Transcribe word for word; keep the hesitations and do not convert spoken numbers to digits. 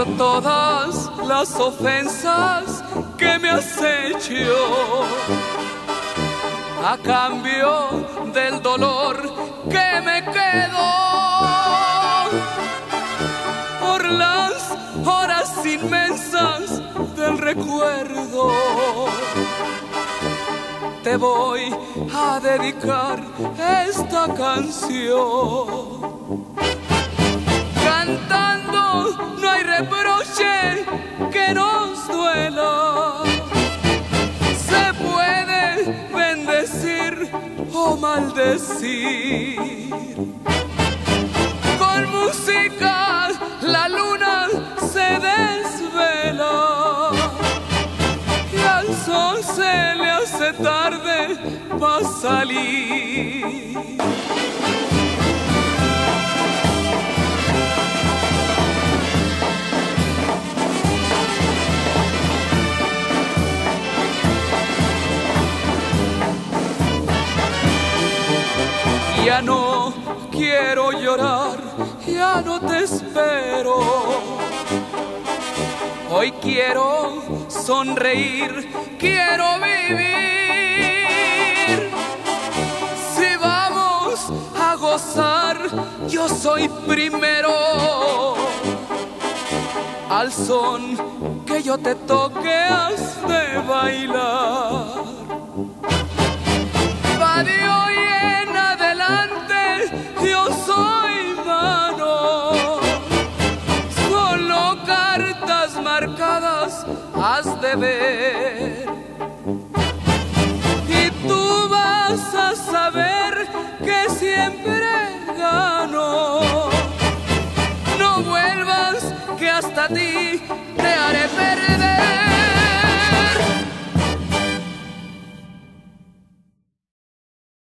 por todas las ofensas que me has hecho, a cambio del dolor que me quedó, por las horas inmensas del recuerdo, te voy a dedicar esta canción. Cantando no hay reproche que nos duela, se puede bendecir o maldecir. Con música la luna se desvela y al sol se le hace tarde para salir. Ya no quiero llorar, ya no te espero. Hoy quiero sonreír, quiero vivir. Si vamos a gozar, yo soy primero. Al son que yo te toque has de bailar. Va de hoy en adelante, yo soy mano. Solo cartas marcadas has de ver. Y tú vas a saber que siempre gano. No vuelvas, que hasta ti